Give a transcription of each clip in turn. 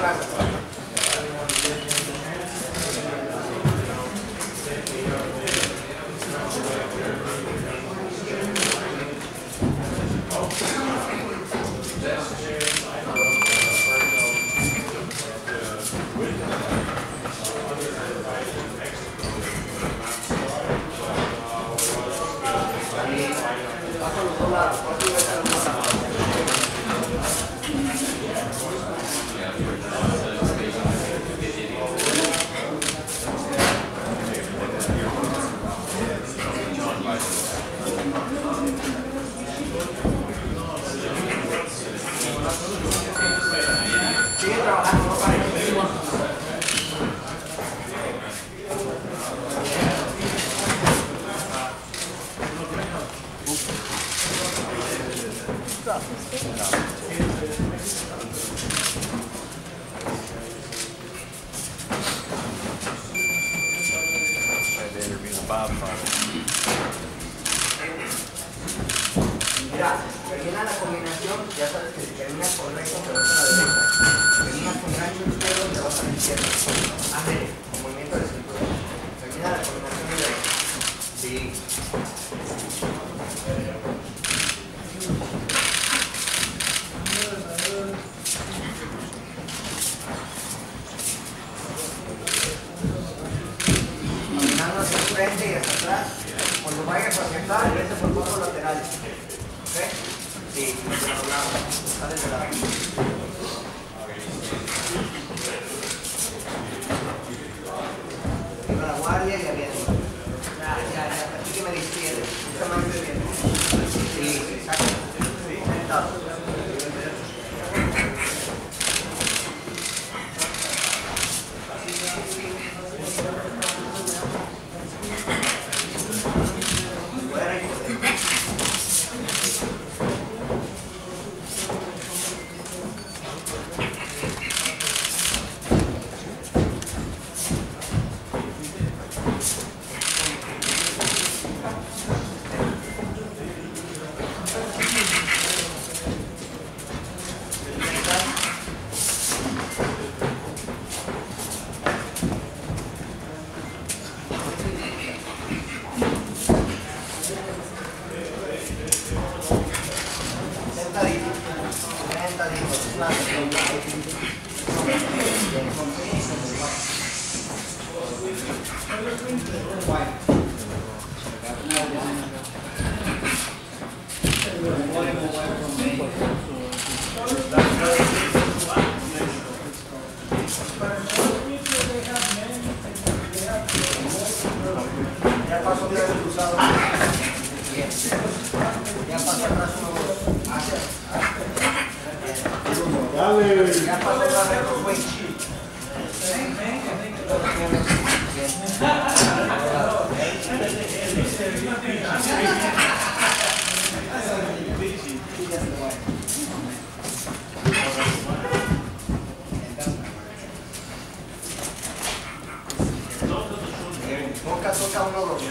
Mira, termina la combinación, ya sabes que si terminas por recto te vas a la derecha. Si terminas con gancho izquierdo te vas a la izquierda. Ándale, con movimiento de cintura. Termina la combinación de derecha. Sí. Caminando hacia el frente y hacia atrás. Cuando vayas a aceptar, vete por todos los laterales. ¿Ok? Sí, de los lados. Sales de lado. Arriba la guardia y aviento. Ya. Aquí que me despiertes. Esta mano me viene. Sí, exacto. Sentado. Toca uno dos.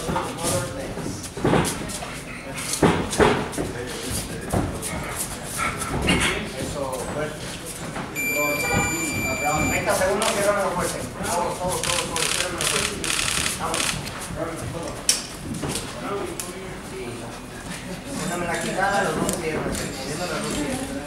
Eso, fuerte. 30 segundos, ciérramelo fuerte. Todo, ciérramelo fuerte. Vamos, sí. Póngame la quijada, los dos piernas, moviendo las dos piernas.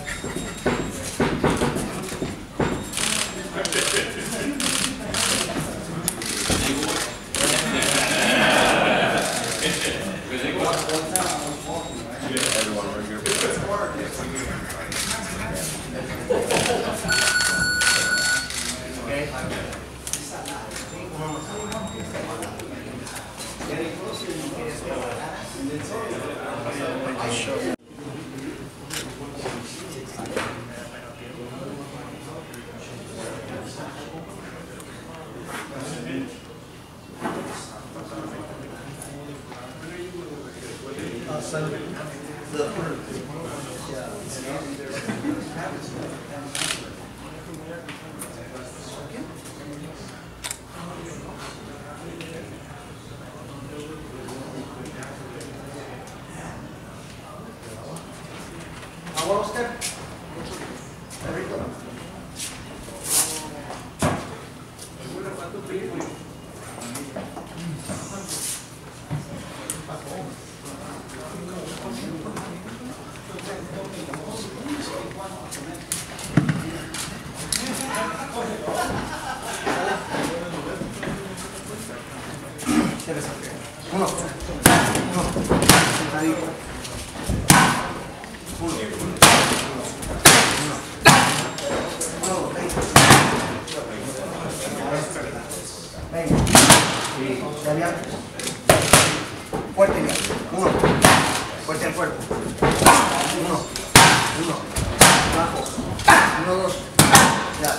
Uno. Sentadito. Uno. Venga. Ya. Fuerte ya. Uno. Fuerte el cuerpo. Uno. Abajo. 1, 2. Ya.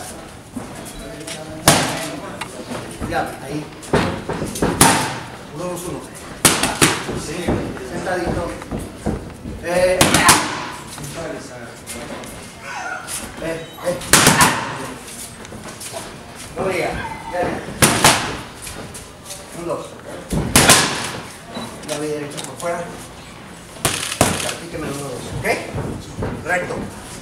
Ya, ahí. 1, 2, 1. Sí. Sentadito. No diga. Ya. 1, 2. La vida derecha por fuera. Practíqueme el 1, 2. ¿Ok? Recto.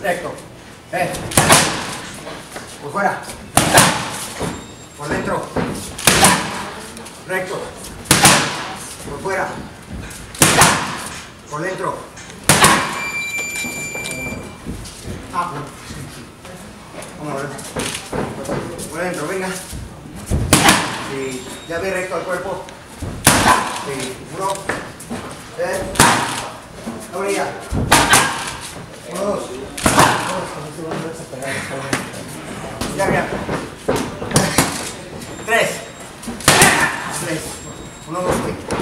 Por fuera. Por dentro. Recto. Por fuera. Por dentro. Vamos a ver. Por dentro, venga. Sí. Ya ve recto al cuerpo. Sí. 1. La orilla. 1, 2. Ya, ya. 3. 1, 2,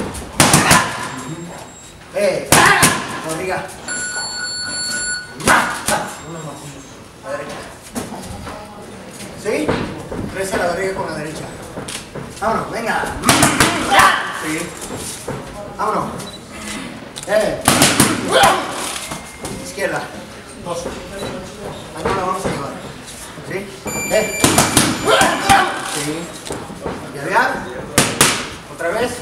3. Barriga. La derecha. ¿Sí? 3 a la barriga con la derecha. Vámonos, venga. Sí. Vámonos. Izquierda. 2. Aquí la vamos a llevar. ¿Sí? Sí. Ya vea. Otra vez.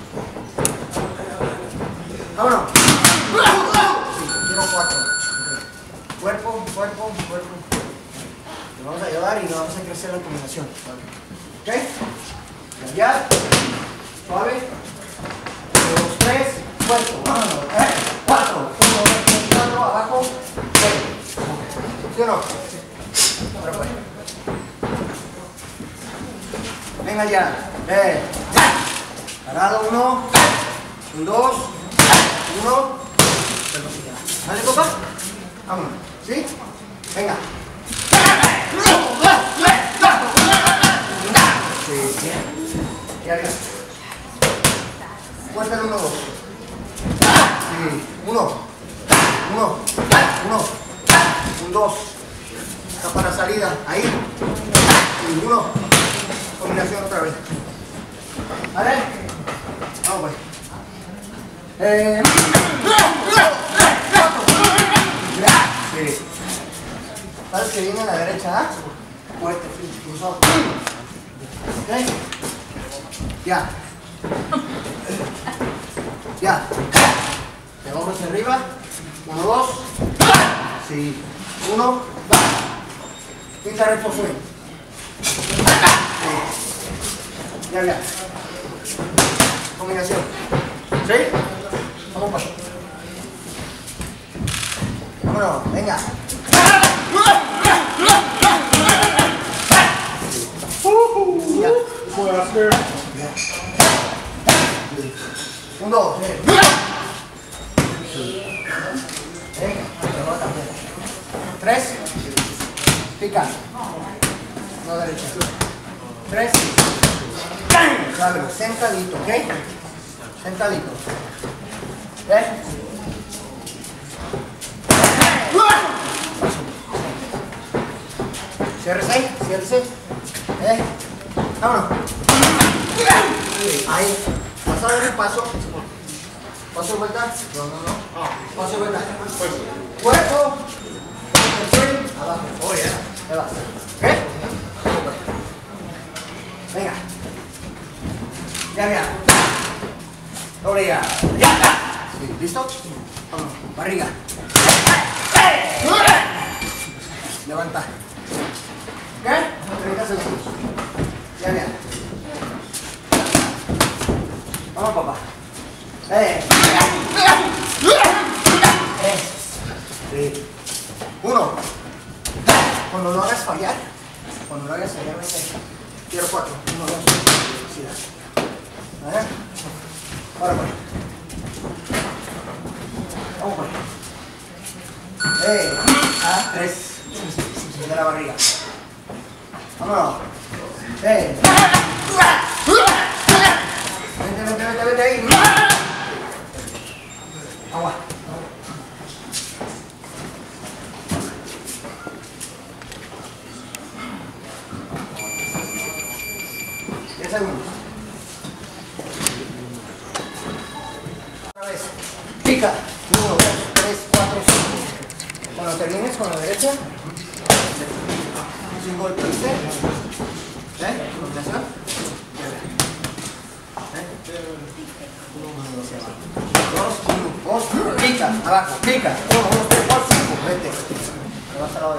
Vámonos. Sí, quiero 4. Cuerpo. Lo vamos a llevar y lo vamos a crecer la combinación. ¿Ok? Ya. Suave. 2, 3. Cuerpo. Vámonos. 4. 1, 2, 3, 4. Abajo. ¿Sí o no? Ahora pues. Venga ya. Parado. 1. 2. 1. ¿Vale, copa? Vámonos. ¿Sí? Venga. Sí, bien. Y arriba. Fuerte el 1, 2. Sí. 1. 2. Está para salida. Ahí. Y 1. Combinación otra vez. ¿Vale? Vamos pues. Sí. ¿Sabes que viene a la derecha? ¿Ah? Fuerte, cruzado. ¿Ok? Ya. Ya. De abajo hacia arriba. 1, 2. Sí. 1. Pinta recto swing. Sí. Ya. Combinación. ¿Sí? Vamos para. Vámonos, venga. Ya. 1, 2. Venga, 3. Pica. No derecha. 3. Sentadito, ¿ok? Sentadito. Ciérrese. Vámonos. Ahí. Vas a dar el paso. Paso de vuelta. No. Paso de vuelta. Cuerpo. Abajo. Oh, ya. Ahí vas. ¿Ok? Venga. Ya. Orilla. Ya. Sí, ¿listo? Vámonos. Barriga. Levanta. ¿Ok? 30 segundos. Ya. Vamos, papá. Sí. 1, Cuando lo hagas fallar, vete. Quiero 4. 1, 2, 3. Velocidad. ¿Vale? Ahora pues. Vamos pues. 3. De la barriga. Vámonos. Vente ahí. Agua. 10 segundos. Otra vez. Pica. 1, 2, 3, 4, 5. Cuando termines con la derecha, sin golpe, ¿viste? Combinación. Pica, abajo, pica. 1, 2, 3, 4, 5. Vete. Te vas al lado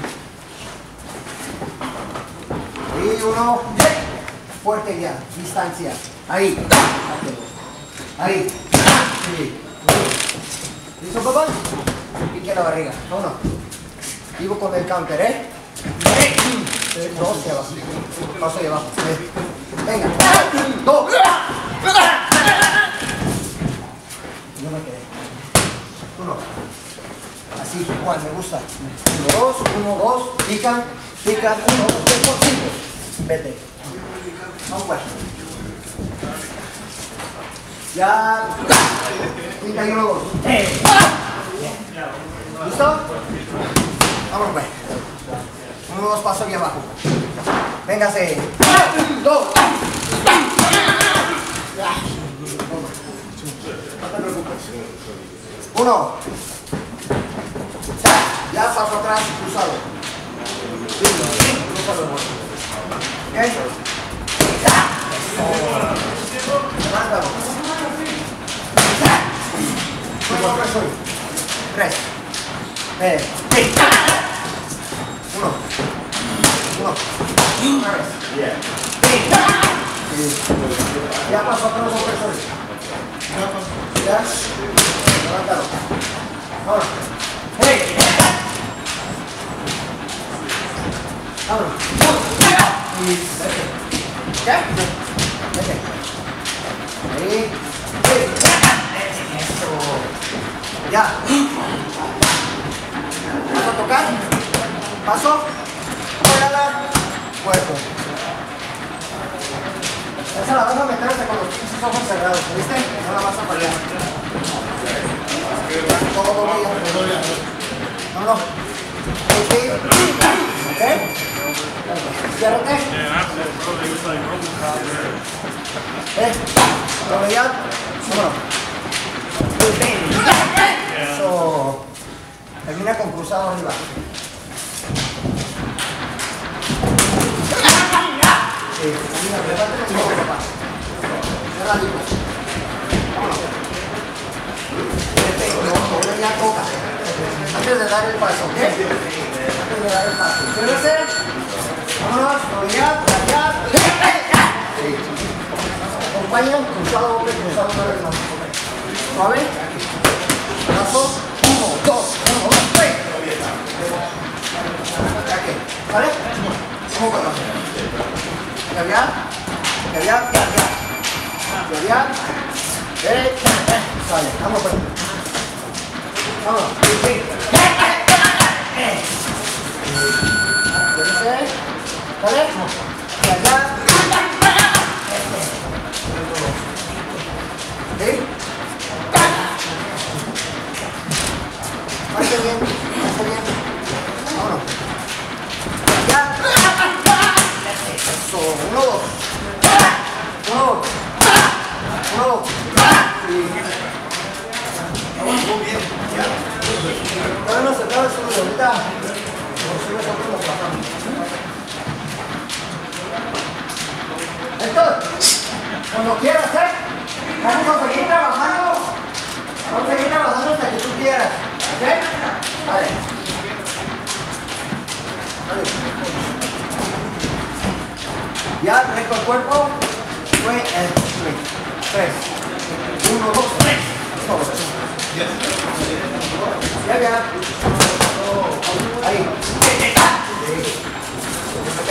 derecho. Y 1. Fuerte ya. Distancia. Ahí. Ahí. Sí. ¿Listo, papá? Pique la barriga. 1. Vivo con el counter, ¿eh? 2 hacia abajo. Paso de abajo. Venga. 2. Yo me quedé. 1. Así, igual, me gusta. 1, 2, 1, 2. Pican, pican. 1, 2, 3, 4, 5. Vete. Vamos pues. Ya. Pica y 1, 2. ¿Listo? Vamos pues. 1, 2, paso aquí abajo. Véngase. 2. No te preocupes. 1. Ya paso atrás, cruzado. Cruzado. ¿Ok? Levántalo. 3. 1. 1. Una vez. Ya pasó a los opresores. Ya. Levántalo. Ahora. ¡Hey! Vámonos. Y vete. ¿Qué? Vete. Ahí. Eso. Ya. Paso a tocar. Paso. Fuera. Cuerpo. Esa la vas a meter hasta con los pinches ojos cerrados, ¿viste? No la vas a fallar. Todo bien. No, no. ¿Ok? Ciérrate. Probabilidad. Vámonos. Eso. Termina con cruzado arriba. Mira, levántate un poco, papá. Cierra la lima. Vámonos. Perfecto, ya toca. Antes de dar el paso, ¿ok? Antes de dar el paso. Ciérrese. Vámonos, probabilidad, allá. Sí. Acompañan, cruzado, doble, cruzado, una vez más. Suave. Paso. 1, 2, 1, 2, 3. Ya que, ¿vale? ¿Cómo para abajo? Cambiar, cambiar, cambiar. Cambiar. Vale, vamos pues. Vamos. Sí. ¿Vale? Cambiar. ¿Sí? Marque bien, marque bien. Vámonos. Cambiar. Eso, 1, 2. 1, 2. 1, 2. Vamos, muy bien. Ya. Todavía no se acaba el segundo. Ahorita, por si nosotros lo pasamos. Héctor, cuando quieras, ¿eh? Vamos a seguir trabajando. Vamos a seguir trabajando hasta que tú quieras. ¿Ok? Vale. Vale. Ya, recto el cuerpo. Fue el 3. 1, 2, 3. Ya, ya. Ahí.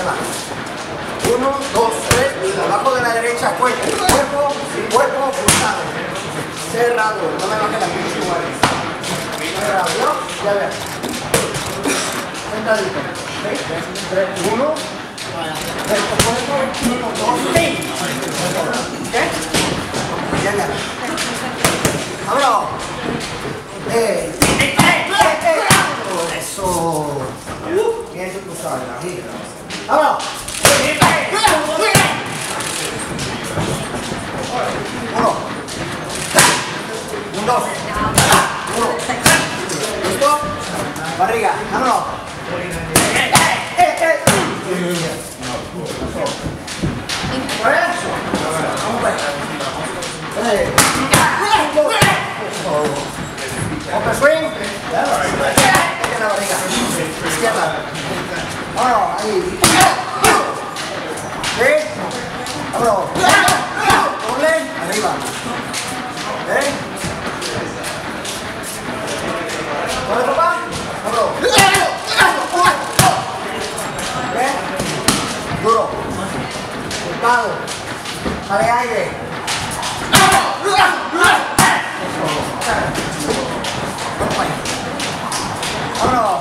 va. 1, 2, 3. Abajo de la derecha, cuerpo, cruzado. Cerrado. No me baje la pinche iguales. Cerrado, ¿no? Ya vean. Sentadito. 1, 2, 3. ¿Qué? Ya. ¡Vámonos! ¡Eso! Bien cruzado, aquí. ¡Vámonos! 1, 2, 1. ¿Listo? Barriga, vámonos. Open swing. La barriga. Izquierda. Vámonos, ahí. ¿Sí? Vámonos. Doble, arriba. ¿Eh? ¿Dónde, papá? Vámonos. ¿Eh? Duro. Sentado. Sale aire. Vámonos.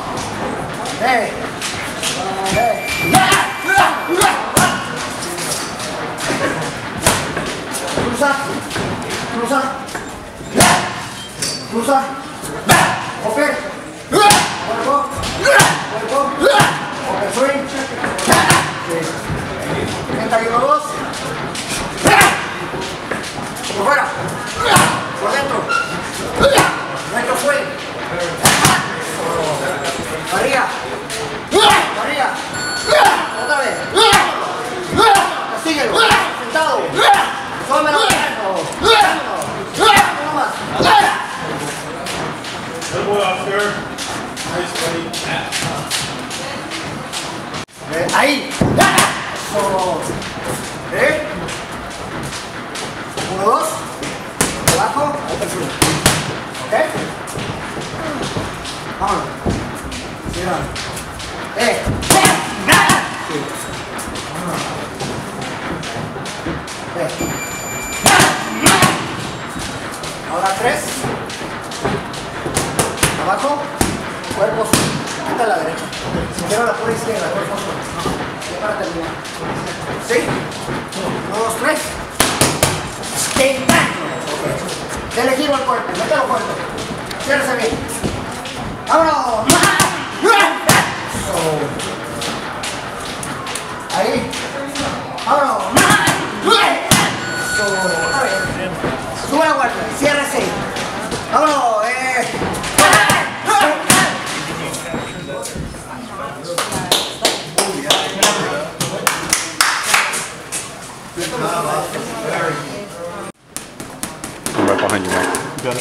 Cruza. Cruza. Cruza. Open. Cuerpo. Open swing. 31-2. Por fuera. Por dentro. Dentro swing. Barriga. Barriga. Otra vez. Castíguelo. Sentado. Sómelo. Vámonos. Good boy, Oscar. Nice, buddy. Ahí. Eso. 1, 2. Abajo. Open swing. ¿Ok? Vámonos. Cierra. Sí. Vámonos. Ahora 3. Abajo. Cuerpo. Quita a la derecha. Quiero la pura izquierda. Cuerpo. Ya para terminar. ¿Sí? 1, 2, 3. Dele giro al cuerpo. Mételo fuerte. Ciérrese bien. ¡Vámonos! Ahí. ¡Vámonos! Otra vez. Sube la guardia. Ciérrese. ¡Vámonos! I'm right behind you, Mike. Got it.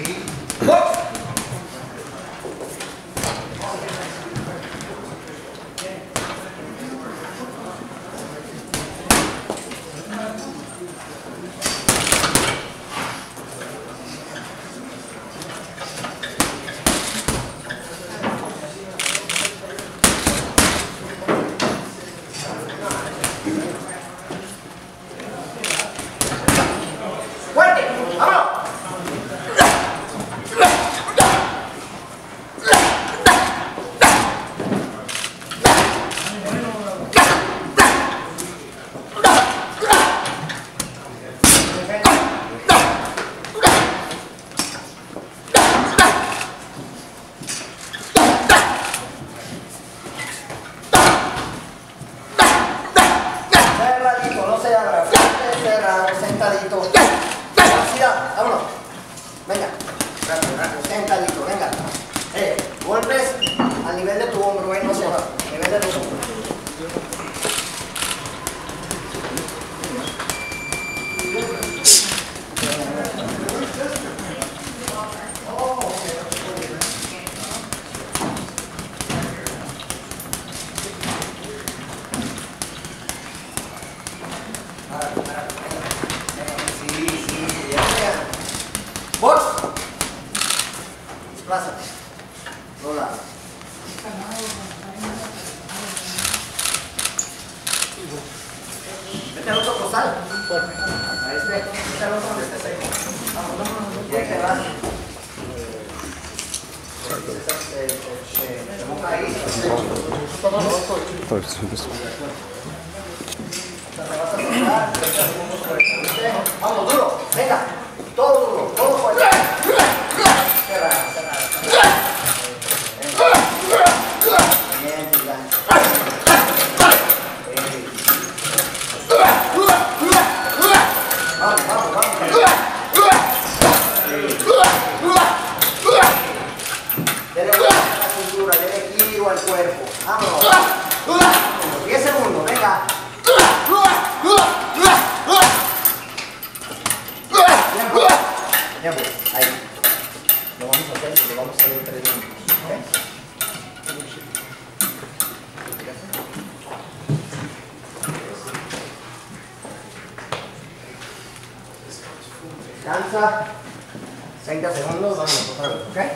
¡Fuerte! ¡Vámonos! Cerradito, no se abra. Cerrado, sentadito. Velocidad, vámonos. Venga. Rápido, rápido. Sentadito, venga. Golpes al nivel de tu hombro, no se va. A nivel de los hombros. Box. Desplázate. Rola. sal. A este otro donde estés ahí. Vamos. Y ahí te vas. Se moja ahí. Vamos, duro. Venga. Todo duro. Todo fuerte. Cerrado. Al cuerpo. Vámonos. 10 segundos, venga. Tiempo. Ahí. Lo vamos a hacer, lo vamos a hacer en 3 minutos. Descansa. 30 segundos, vámonos otra vez, ¿ok?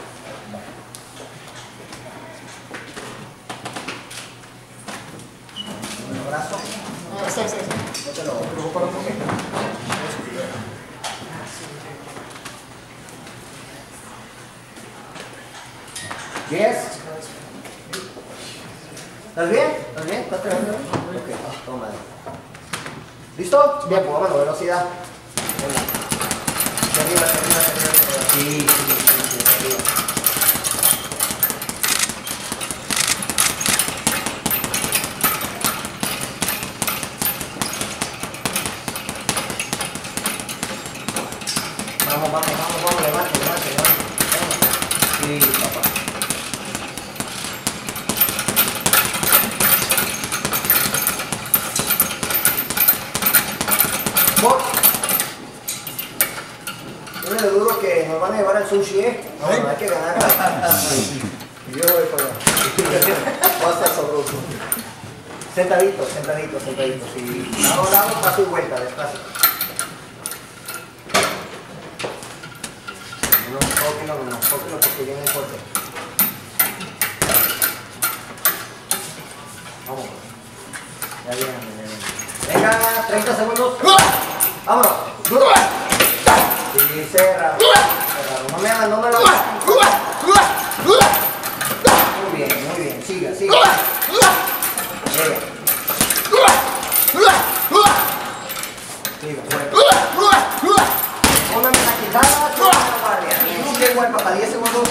Brazo. No te lo preocupo un poquito. ¿10? ¿Estás bien? ¿Estás bien? ¿Estás trabajando? Ok, toma. ¿Listo? Bien, pues vámonos, velocidad. Venga. Hacia arriba, hacia arriba, hacia arriba. Sí, hacia arriba. Vamos, levante. Sí, papá. Box. Miren lo duro que nos van a llevar al sushi, ¿eh? No, hay que ganar. Yo voy para allá. Va a estar sabroso. Sentadito, sí. Ahora damos paso y vuelta, despacio. Póquenlo porque viene fuerte. Vamos. Ya viene. Venga, 30 segundos. Vámonos. Sí, cerrado. No me hagan, Muy bien. Siga. Una mesa quitada, una guardia. Sigue igual, papá, 10 segundos.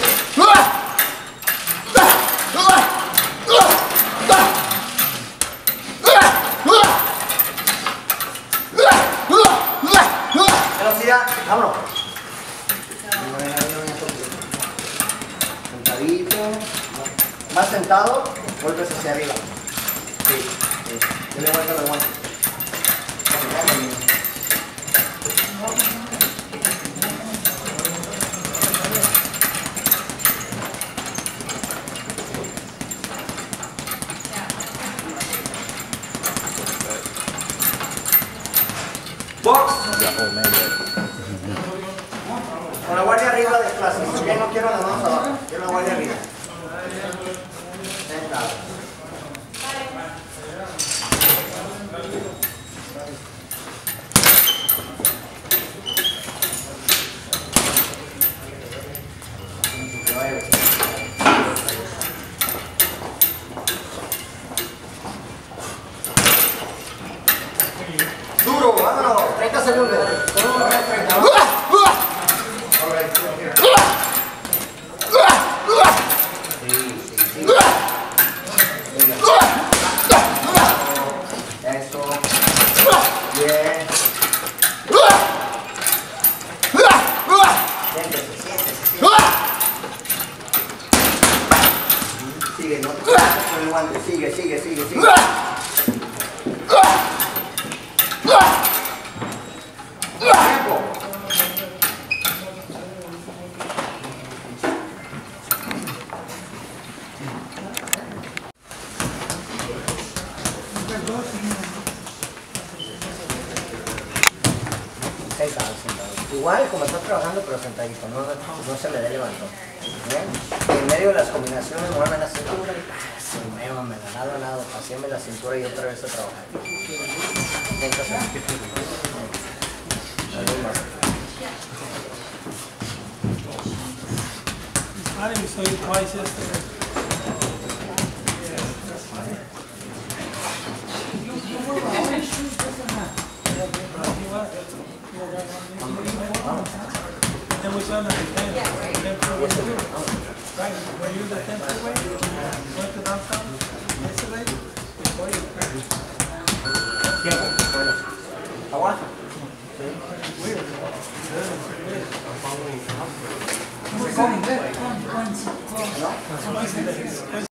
Velocidad, vámonos. Sentadito. Más sentado, golpes hacia arriba. Sí. Dele vuelta, Box. Con la guardia arriba desplaza. Yo no quiero las manos abajo. Quiero la guardia arriba. Sentado. Duro, vámonos. 30 segundos. Solo 30. Eso. Bien. Sigue, no te preocupes con el guante. Sigue. Tiempo. Sentado. Igual como está trabajando, pero sentadito, no se le dé levantón. ¿Bien? En medio de las combinaciones mueven la cintura y Me la nado, paséme la cintura y otra vez a trabajar. I didn't saw you twice yesterday. And which one are you paying? Right, were you the 10th way? Went to downtown yesterday? Before you Agua. weird.